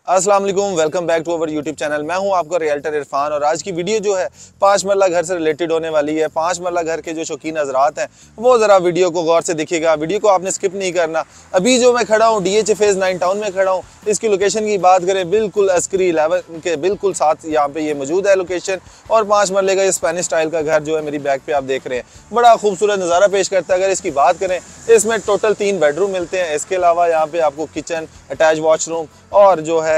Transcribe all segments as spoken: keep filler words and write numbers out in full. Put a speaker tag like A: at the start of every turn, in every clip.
A: अस्सलाम वालेकुम, welcome back to our YouTube channel. मैं हूं आपका रियल्टर इरफान और आज की वीडियो जो है पाँच मरला घर से रिलेटेड होने वाली है। पाँच मरला घर के जो शौकीन हजरात हैं वो ज़रा वीडियो को गौर से देखिएगा, वीडियो को आपने स्किप नहीं करना। अभी जो मैं खड़ा हूं D H phase nine town में खड़ा हूं। इसकी लोकेशन की बात करें बिल्कुल अस्करी इलेवन के बिल्कुल साथ यहाँ पे ये मौजूद है लोकेशन। और पाँच मरले का ये स्पेनिश स्टाइल का घर जो है मेरी बैक पे आप देख रहे हैं, बड़ा खूबसूरत नज़ारा पेश करता है। अगर इसकी बात करें इसमें टोटल तीन बेडरूम मिलते हैं। इसके अलावा यहाँ पे आपको किचन, अटैच वॉशरूम और जो है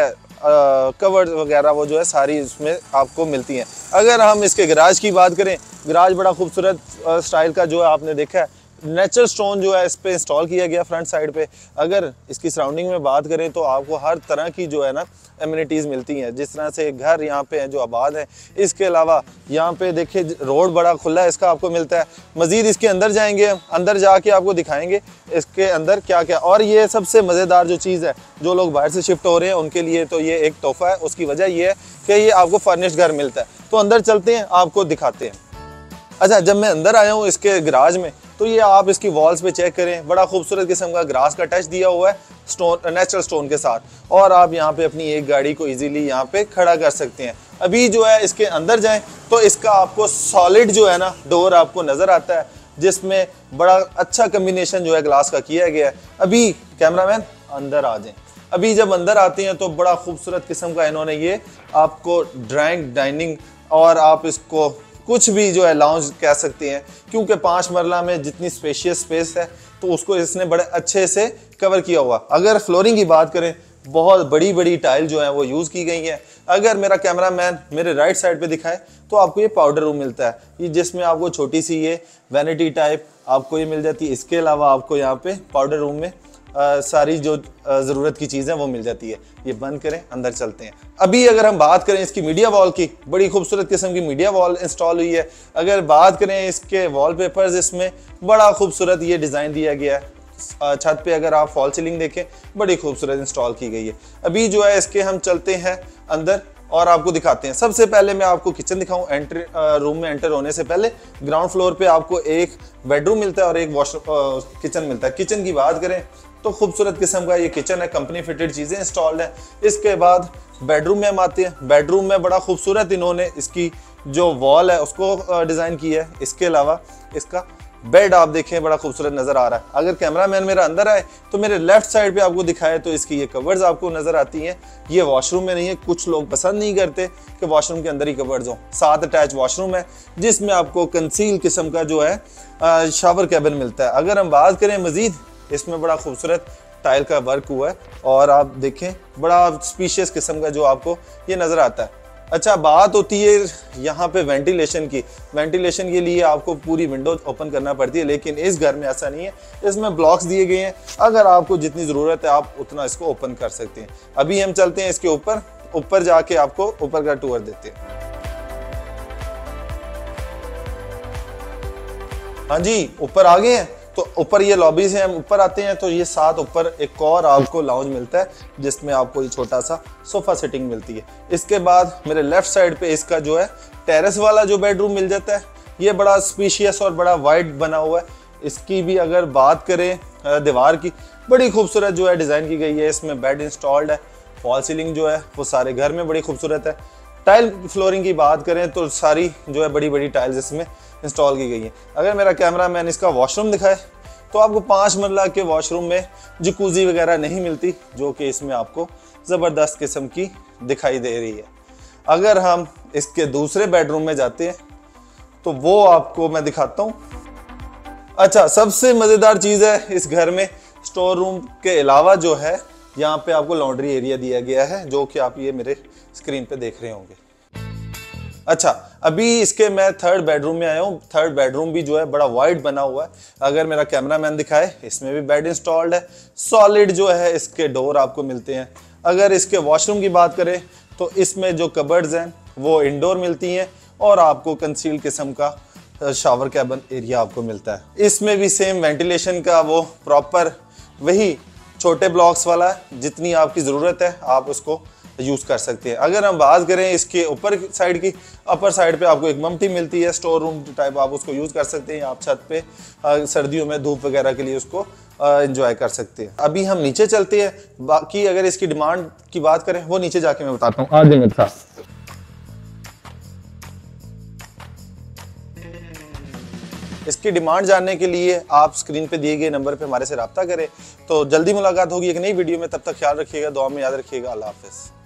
A: कवर्ड वगैरह वो जो है सारी इसमें आपको मिलती हैं। अगर हम इसके गराज की बात करें, गराज बड़ा खूबसूरत स्टाइल का जो है आपने देखा है, नेचुरल स्टोन जो है इस पे इंस्टॉल किया गया फ्रंट साइड पे। अगर इसकी सराउंडिंग में बात करें तो आपको हर तरह की जो है ना एमिनिटीज़ मिलती हैं, जिस तरह से घर यहाँ पे हैं जो आबाद हैं। इसके अलावा यहाँ पे देखिए रोड बड़ा खुला है, इसका आपको मिलता है। मज़ीद इसके अंदर जाएंगे, अंदर जाके आपको दिखाएंगे इसके अंदर क्या क्या। और ये सबसे मज़ेदार जो चीज़ है, जो लोग बाहर से शिफ्ट हो रहे हैं उनके लिए तो ये एक तोहफ़ा है। उसकी वजह ये है कि ये आपको फर्निश्ड घर मिलता है। तो अंदर चलते हैं, आपको दिखाते हैं। अच्छा, जब मैं अंदर आया हूँ इसके गराज में तो ये आप इसकी वॉल्स पे चेक करें, बड़ा खूबसूरत किस्म का ग्रास का टच दिया हुआ है स्टोन, नेचुरल स्टोन के साथ। और आप यहाँ पे अपनी एक गाड़ी को इजीली यहाँ पे खड़ा कर सकते हैं। अभी जो है इसके अंदर जाएं तो इसका आपको सॉलिड जो है ना डोर आपको नज़र आता है, जिसमें बड़ा अच्छा कम्बिनेशन जो है ग्लास का किया गया है। अभी कैमरामैन अंदर आ जाएं। अभी जब अंदर आते हैं तो बड़ा खूबसूरत किस्म का इन्होंने ये आपको ड्राइंग डाइनिंग और आप इसको कुछ भी जो है लाउंज कह सकते हैं, क्योंकि पाँच मरला में जितनी स्पेशियस स्पेस है तो उसको इसने बड़े अच्छे से कवर किया हुआ। अगर फ्लोरिंग की बात करें, बहुत बड़ी बड़ी टाइल जो है वो यूज़ की गई है। अगर मेरा कैमरामैन मेरे राइट साइड पे दिखाए तो आपको ये पाउडर रूम मिलता है, ये जिसमें आपको छोटी सी ये वैनिटी टाइप आपको ये मिल जाती है। इसके अलावा आपको यहाँ पे पाउडर रूम में आ, सारी जो ज़रूरत की चीज़ें वो मिल जाती है। ये बंद करें, अंदर चलते हैं। अभी अगर हम बात करें इसकी मीडिया वॉल की, बड़ी खूबसूरत किस्म की मीडिया वॉल इंस्टॉल हुई है। अगर बात करें इसके वॉलपेपर्स, इसमें बड़ा खूबसूरत ये डिज़ाइन दिया गया है। छत पे अगर आप फॉल सीलिंग देखें, बड़ी खूबसूरत इंस्टॉल की गई है। अभी जो है इसके हम चलते हैं अंदर और आपको दिखाते हैं। सबसे पहले मैं आपको किचन दिखाऊं। एंट्री रूम में एंटर होने से पहले ग्राउंड फ्लोर पे आपको एक बेडरूम मिलता है और एक वॉश किचन मिलता है। किचन की बात करें तो खूबसूरत किस्म का ये किचन है, कंपनी फिटेड चीज़ें इंस्टॉल्ड है। इसके बाद बेडरूम में हम आते हैं। बेडरूम में बड़ा खूबसूरत इन्होंने इसकी जो वॉल है उसको डिज़ाइन की है। इसके अलावा इसका बेड आप देखें बड़ा खूबसूरत नज़र आ रहा है। अगर कैमरामैन मेरा अंदर आए तो मेरे लेफ्ट साइड पे आपको दिखाए तो इसकी ये कवर्स आपको नज़र आती हैं। ये वॉशरूम में नहीं है, कुछ लोग पसंद नहीं करते कि वॉशरूम के अंदर ही कवर्स हो। साथ अटैच वॉशरूम है जिसमें आपको कंसील किस्म का जो है शावर कैबिन मिलता है। अगर हम बात करें मज़ीद, इसमें बड़ा खूबसूरत टाइल का वर्क हुआ है और आप देखें बड़ा स्पीशियस किस्म का जो आपको ये नज़र आता है। अच्छा, बात होती है यहाँ पे वेंटिलेशन की। वेंटिलेशन के लिए आपको पूरी विंडो ओपन करना पड़ती है, लेकिन इस घर में ऐसा नहीं है। इसमें ब्लॉक्स दिए गए हैं, अगर आपको जितनी ज़रूरत है आप उतना इसको ओपन कर सकते हैं। अभी हम चलते हैं इसके ऊपर, ऊपर जाके आपको ऊपर का टूर देते हैं। हाँ जी, ऊपर आ गए हैं। तो ऊपर ये लॉबी से हम ऊपर आते हैं तो ये साथ ऊपर एक और आपको लाउंज मिलता है, जिसमें आपको ये छोटा सा सोफा सेटिंग मिलती है। इसके बाद मेरे लेफ्ट साइड पे इसका जो है टेरेस वाला जो बेडरूम मिल जाता है। ये बड़ा स्पीशियस और बड़ा वाइड बना हुआ है। इसकी भी अगर बात करें दीवार की, बड़ी खूबसूरत जो है डिज़ाइन की गई है। इसमें बेड इंस्टॉल्ड है। फॉल सीलिंग जो है वो सारे घर में बड़ी खूबसूरत है। टाइल फ्लोरिंग की बात करें तो सारी जो है बड़ी बड़ी टाइल्स इसमें इंस्टॉल की गई है। अगर मेरा कैमरामैन इसका वॉशरूम दिखाए तो आपको पाँच मरला के वॉशरूम में जकूज़ी वगैरह नहीं मिलती, जो कि इसमें आपको ज़बरदस्त किस्म की दिखाई दे रही है। अगर हम इसके दूसरे बेडरूम में जाते हैं तो वो आपको मैं दिखाता हूँ। अच्छा, सबसे मज़ेदार चीज़ है इस घर में, स्टोर रूम के अलावा जो है यहाँ पे आपको लॉन्ड्री एरिया दिया गया है, जो कि आप ये मेरे स्क्रीन पे देख रहे होंगे। अच्छा, अभी इसके मैं थर्ड बेडरूम में आया हूँ। थर्ड बेडरूम भी जो है बड़ा वाइड बना हुआ है। अगर मेरा कैमरामैन दिखाए, इसमें भी बेड इंस्टॉल्ड है। सॉलिड जो है इसके डोर आपको मिलते हैं। अगर इसके वॉशरूम की बात करें तो इसमें जो कबर्ड्स हैं वो इंडोर मिलती हैं और आपको कंसील्ड किस्म का शावर कैबिन एरिया आपको मिलता है। इसमें भी सेम वेंटिलेशन का वो प्रॉपर वही छोटे ब्लॉक्स वाला है, जितनी आपकी ज़रूरत है आप उसको यूज़ कर सकते हैं। अगर हम बात करें इसके ऊपर साइड की, अपर साइड पे आपको एक ममटी मिलती है, स्टोर रूम टाइप, आप उसको यूज़ कर सकते हैं। आप छत पे सर्दियों में धूप वगैरह के लिए उसको एंजॉय कर सकते हैं। अभी हम नीचे चलते हैं, बाकी अगर इसकी डिमांड की बात करें वो नीचे जाके मैं बताता हूँ। आज मेरे साथ इसकी डिमांड जानने के लिए आप स्क्रीन पे दिए गए नंबर पे हमारे से रब्ता करें। तो जल्दी मुलाकात होगी एक नई वीडियो में, तब तक ख्याल रखिएगा, दुआ में याद रखिएगा। अल्लाह हाफिज़।